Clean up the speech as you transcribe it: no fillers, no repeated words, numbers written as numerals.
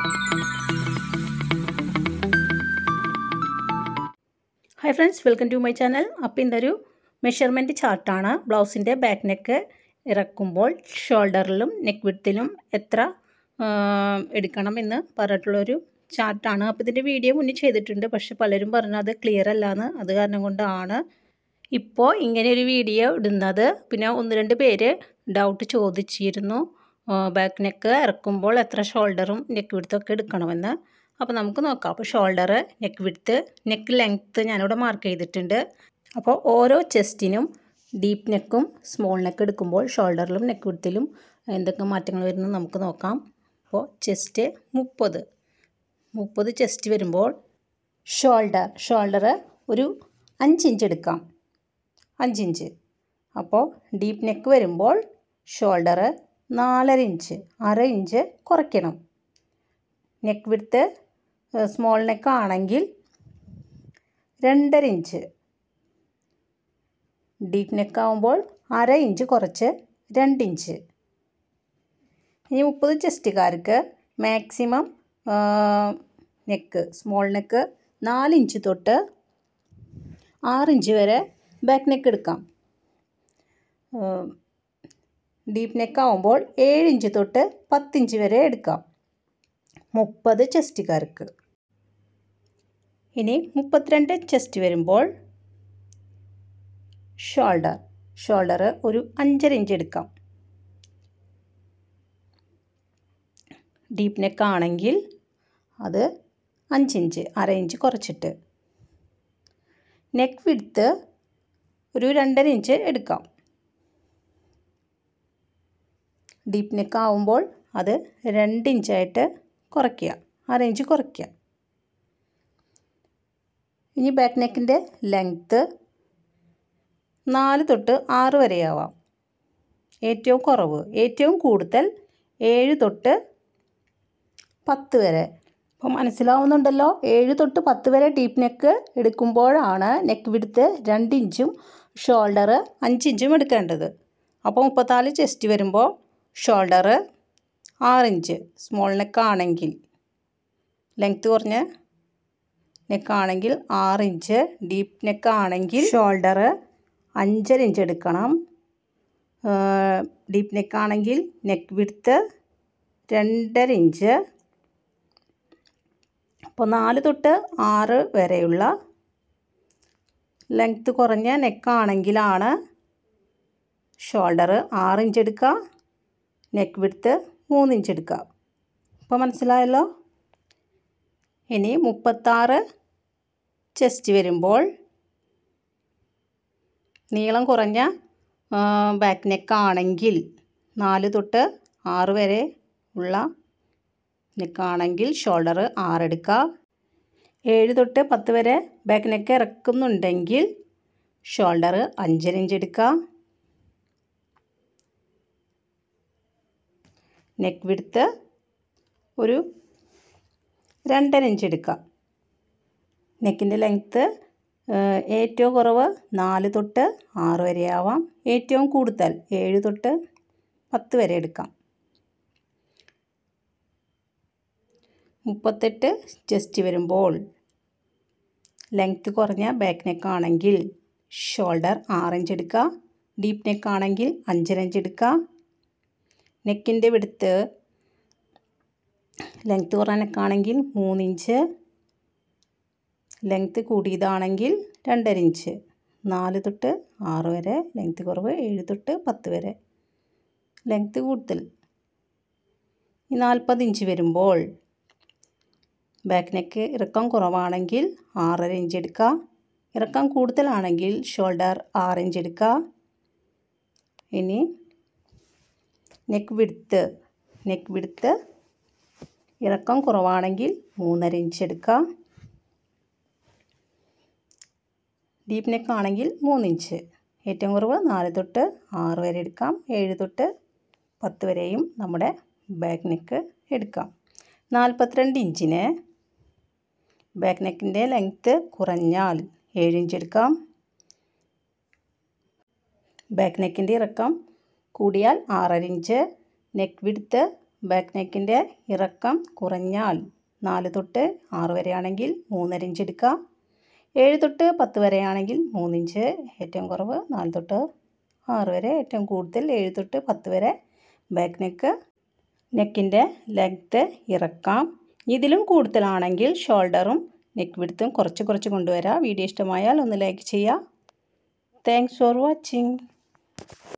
Hi friends, welcome to my channel. അപ്പോൾ ഇതൊരു measurement ചാർട്ടാണ്. ബ്ലൗസിൻ്റെ ബാക്ക് നെക്ക് ഇറക്കുമ്പോൾ ഷോൾഡറിലും നെക്ക് വിഡ്ത്തിലും എത്ര എടുക്കണം എന്ന് പറഞ്ഞിട്ടുള്ളൊരു ചാർട്ടാണ്. അപ്പോൾ ഇതിൻ്റെ വീഡിയോ മുന്നേ ചെയ്തിട്ടുണ്ട്, പക്ഷെ പലരും പറഞ്ഞു അത് ക്ലിയർ അല്ലാന്ന്. അത് കാരണം കൊണ്ടാണ് ഇപ്പോൾ ഇങ്ങനെയൊരു വീഡിയോ ഇടുന്നത്. പിന്നെ 1-2 പേര് ഡൗട്ട് ചോദിച്ചിരുന്നു, ബാക്ക് നെക്ക് ഇറക്കുമ്പോൾ എത്ര ഷോൾഡറും നെക്ക് വിഡ്ത്തൊക്കെ എടുക്കണമെന്ന്. അപ്പോൾ നമുക്ക് നോക്കാം. അപ്പോൾ shoulder, neck width, neck length ഞാനിവിടെ മാർക്ക് ചെയ്തിട്ടുണ്ട്. അപ്പോൾ ഓരോ ചെസ്റ്റിനും ഡീപ്പ് നെക്കും സ്മോൾ നെക്ക് എടുക്കുമ്പോൾ ഷോൾഡറിലും നെക്ക് വിഡ്ത്തിലും എന്തൊക്കെ മാറ്റങ്ങൾ വരുന്നത് നമുക്ക് നോക്കാം. അപ്പോൾ ചെസ്റ്റ് 30 ചെസ്റ്റ് വരുമ്പോൾ ഷോൾഡർ ഒരു 5 ഇഞ്ച് എടുക്കാം, 5 ഇഞ്ച്. അപ്പോൾ ഡീപ്പ് നെക്ക് വരുമ്പോൾ ഷോൾഡർ 4.5 ഇഞ്ച്, 1/2 ഇഞ്ച് കുറയ്ക്കണം. നെക്ക് വിഡ്ത്ത് സ്മോൾ നെക്ക് ആണെങ്കിൽ 2.5 ഇഞ്ച്, ഡീപ്പ് നെക്ക് ആകുമ്പോൾ 1/2 ഇഞ്ച് കുറച്ച് 2 ഇഞ്ച്. ഇനി 30 ചെസ്റ്റുകാർക്ക് maximum neck small neck 4 inch തൊട്ട് 6 ഇഞ്ച് വരെ ബാക്ക് നെക്ക് എടുക്കാം. ഡീപ്പ് നെക്ക് ആകുമ്പോൾ 7 ഇഞ്ച് തൊട്ട് 10 ഇഞ്ച് വരെ എടുക്കാം 30 ചെസ്റ്റുകാർക്ക്. ഇനി 32 ചെസ്റ്റ് വരുമ്പോൾ ഷോൾഡർ ഒരു 5.5 ഇഞ്ച് എടുക്കാം. ഡീപ്പ് നെക്ക് ആണെങ്കിൽ അത് 5 ഇഞ്ച്, 1/2 ഇഞ്ച് കുറച്ചിട്ട്. നെക്ക് വിഡ്ത്ത് ഒരു 2.5 ഇഞ്ച് എടുക്കാം. ഡീപ്പ് നെക്ക് ആവുമ്പോൾ അത് 2 ഇഞ്ചായിട്ട് കുറയ്ക്കുക, 1/2 ഇഞ്ച് കുറയ്ക്കുക. ഇനി ബാക്ക് നെക്കിൻ്റെ ലെങ്ത്ത് 4 തൊട്ട് 6 വരെയാവാം. ഏറ്റവും കുറവ്, ഏറ്റവും കൂടുതൽ 7 തൊട്ട് 10 വരെ. അപ്പോൾ മനസ്സിലാവുന്നുണ്ടല്ലോ, 7 തൊട്ട് 10 വരെ ഡീപ്പ് നെക്ക് എടുക്കുമ്പോഴാണ് നെക്ക് വിഡ്ത്ത് 2 ഇഞ്ചും ഷോൾഡർ 5 ഇഞ്ചും എടുക്കേണ്ടത്. അപ്പോൾ 34 ചെസ്റ്റ് വരുമ്പോൾ ഷോൾഡർ 6 ഇഞ്ച് സ്മോൾ നെക്ക് ആണെങ്കിൽ, ലെങ്ത്ത് കുറഞ്ഞ നെക്ക് ആണെങ്കിൽ 6 ഇഞ്ച്, ഡീപ്പ് നെക്ക് ആണെങ്കിൽ ഷോൾഡർ 5.5 ഇഞ്ച് എടുക്കണം. ഡീപ്പ് നെക്ക് ആണെങ്കിൽ നെക്ക് വിഡ്ത്ത് 2.5 ഇഞ്ച്. അപ്പോൾ 4 തൊട്ട് 6 വരെയുള്ള ലെങ്ത്ത് കുറഞ്ഞ നെക്കാണെങ്കിലാണ് ഷോൾഡർ 6 ഇഞ്ച് എടുക്കുക, നെക്ക് വിഡ്ത്ത് 3 ഇഞ്ച് എടുക്കുക. അപ്പോൾ മനസ്സിലായല്ലോ. ഇനി 36 ചെസ്റ്റ് വരുമ്പോൾ നീളം കുറഞ്ഞ ബാക്ക് നെക്ക് ആണെങ്കിൽ 4 തൊട്ട് 6 വരെ ഉള്ള നെക്കാണെങ്കിൽ ഷോൾഡർ 6 എടുക്കുക. 7 തൊട്ട് 10 വരെ ബാക്ക് നെക്ക് ഇറക്കുന്നുണ്ടെങ്കിൽ ഷോൾഡർ 5.5 ഇഞ്ച് എടുക്കുക. നെക്ക് വിഡ്ത്ത് ഒരു 2.5 ഇഞ്ച് എടുക്കുക. നെക്കിൻ്റെ ലെങ്ത്ത് ഏറ്റവും കുറവ് 4 തൊട്ട് 6 വരെ ആവാം, ഏറ്റവും കൂടുതൽ 7 തൊട്ട് 10 വരെ എടുക്കാം. 38 ചെസ്റ്റ് വരുമ്പോൾ ലെങ്ത്ത് കുറഞ്ഞ ബാക്ക് നെക്ക് ആണെങ്കിൽ ഷോൾഡർ 6 ഇഞ്ച് എടുക്കുക, ഡീപ്പ് നെക്ക് ആണെങ്കിൽ 5.5 ഇഞ്ച് എടുക്കുക. നെക്കിൻ്റെ വിഡ്ത്ത് ലെങ്ത്ത് കുറഞ്ഞ നെക്കാണെങ്കിൽ 3 ഇഞ്ച്, ലെങ്ത്ത് കൂടിയതാണെങ്കിൽ 2.5 ഇഞ്ച്. 4 തൊട്ട് 6 വരെ ലെങ്ത്ത് കുറവ്, 7 തൊട്ട് 10 വരെ ലെങ്ത്ത് കൂടുതൽ. ഈ 40 ഇഞ്ച് വരുമ്പോൾ ബാക്ക് നെക്ക് ഇറക്കം കുറവാണെങ്കിൽ 6.5 ഇഞ്ച് എടുക്കുക, ഇറക്കം കൂടുതലാണെങ്കിൽ ഷോൾഡർ 6 ഇഞ്ച് എടുക്കുക. ഇനി നെക്ക് വിഡ്ത്ത് ഇറക്കം കുറവാണെങ്കിൽ 3.5 ഇഞ്ച് എടുക്കുക, ഡീപ്പ് നെക്ക് ആണെങ്കിൽ 3 ഇഞ്ച്. ഏറ്റവും കുറവ് 4 തൊട്ട് 6 വരെ എടുക്കാം, 7 തൊട്ട് 10 വരെയും നമ്മുടെ ബാക്ക് നെക്ക് എടുക്കാം. 42 ഇഞ്ചിന് ബാക്ക് നെക്കിൻ്റെ ലെങ്ത്ത് കുറഞ്ഞാൽ 7 ഇഞ്ച് എടുക്കാം. ബാക്ക് നെക്കിൻ്റെ ഇറക്കം കൂടിയാൽ 6.5 ഇഞ്ച്. നെക്ക് വിഡ്ത്ത് ബാക്ക് നെക്കിൻ്റെ ഇറക്കം കുറഞ്ഞാൽ 4 തൊട്ട് 6 വരെയാണെങ്കിൽ 3.5 ഇഞ്ച് എടുക്കുക. 7 തൊട്ട് 10 വരെയാണെങ്കിൽ 3 ഇഞ്ച്. ഏറ്റവും കുറവ് 4 തൊട്ട് 6 വരെ, ഏറ്റവും കൂടുതൽ 7 തൊട്ട് 10 വരെ ബാക്ക് നെക്കിൻ്റെ ലെങ്ത്ത് ഇറക്കാം. ഇതിലും കൂടുതലാണെങ്കിൽ ഷോൾഡറും നെക്ക് വിഡ്ത്തും കുറച്ച് കൊണ്ടുവരാം. വീഡിയോ ഇഷ്ടമായാൽ ഒന്ന് ലൈക്ക് ചെയ്യുക. Thanks for watching.